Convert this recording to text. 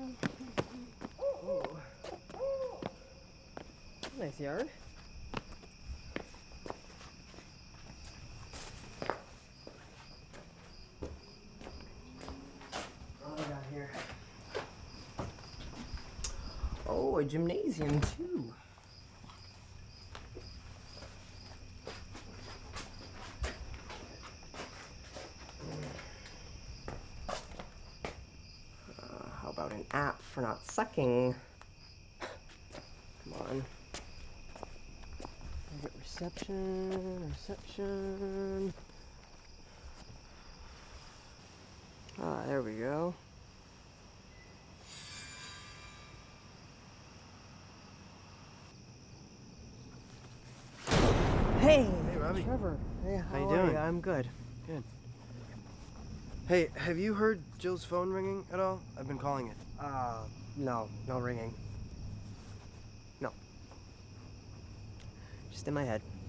Oh. Nice yard. What do we got here? Oh, a gymnasium too. How about an app for not sucking? Come on. Get reception. Ah, there we go. Hey! Hey, Robbie. Trevor. Hey, How you are doing? you? I'm good. Good. Hey, have you heard Jill's phone ringing at all? I've been calling it. No ringing. No. Just in my head.